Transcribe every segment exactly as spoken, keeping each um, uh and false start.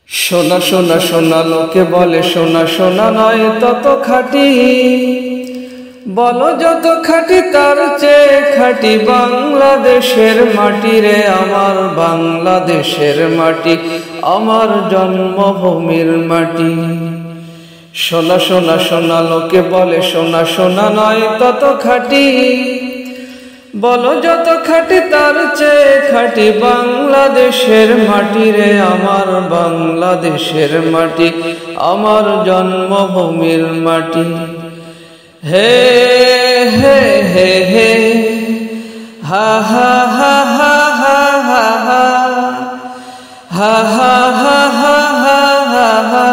সোনা সোনা সোনা লোকে বলে সোনা সোনা নয় তত খাঁটি, বলো যত খাঁটি তার চেয়ে খাঁটি বাংলাদেশের মাটি রে আমার বাংলাদেশের মাটি, আমার জন্মভূমির মাটি। সোনা সোনা সোনা লোকে বলে সোনা সোনা নয় তত খাঁটি, বলো যত খাঁটি তার চেয়ে খাঁটি বাংলাদেশের মাটি রে আমার বাংলাদেশের মাটি, আমার জন্মভূমির মাটি। হে হে হে হে হা হা হা হা হা হা হা হা হা হা হা হা হা।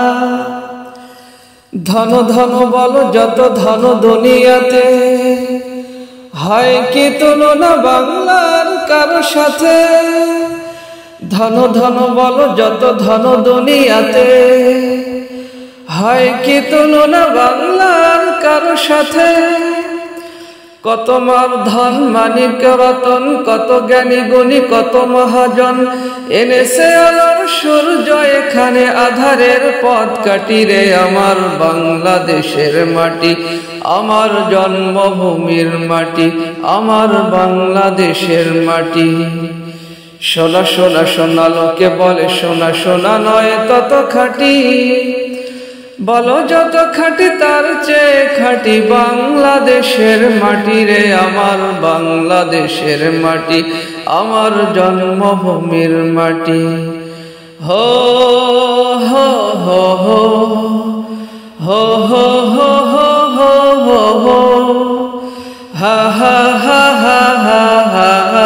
ধন ধন বলো যত ধন দুনিয়াতে, হয় কি তুলনা বাংলার কারো সাথে? ধন ধন বলো যত ধন দুনিয়াতে, হয় কি তুলনা বাংলার কারো সাথে? কত মার ধন মানিক রতন, কত জ্ঞানী গুণী কত মহাজন, এনেছে আলোর সূর্য এখানে আধারের পথ কাটি রে আমার বাংলাদেশের মাটি, আমার জন্মভূমির মাটি, আমার বাংলাদেশের মাটি। সোনা সোনা সোনা লোকে বলে সোনা সোনা নয় তত খাঁটি, বলো যত খাঁটি তার চেয়ে খাঁটি বাংলাদেশের মাটি রে আমার বাংলাদেশের মাটি, আমার জন্মভূমির মাটি। হো হো হো হো হো হো হো হো হো হো হা হা হা হা হা হা হা।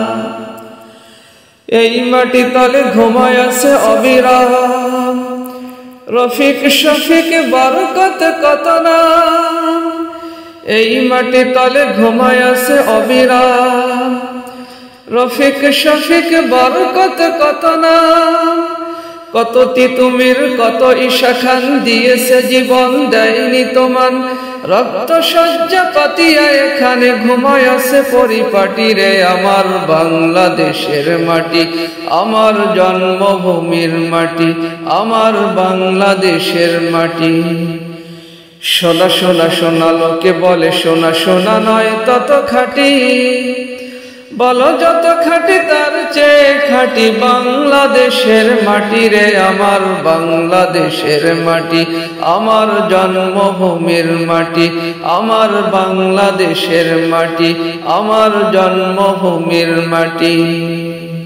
এই মাটি তলে ঘুমায় আছে অবিরাম রফিক শফিক বরকত কত নাম, এই মাটি তলে ঘুমায় আছে অবিরাম রফিক শফিক বরকত কত নাম। কত তিতুমির কত ঈশা খান দিয়েছে জীবন দেয়নি তোমার, রক্ত শয্যা পাতিয়া এখানে ঘুমায় আছে পরিপাটি রে আমার বাংলাদেশের মাটি, আমার জন্মভূমির মাটি, আমার বাংলাদেশের মাটি। সোনা সোনা সোনা লোকে বলে সোনা সোনা নয় তত খাঁটি, বলো যত খাঁটি তার চেয়ে খাঁটি বাংলাদেশের মাটি রে আমার বাংলাদেশের মাটি, আমার জন্মভূমির মাটি, আমার বাংলাদেশের মাটি, আমার জন্মভূমির মাটি।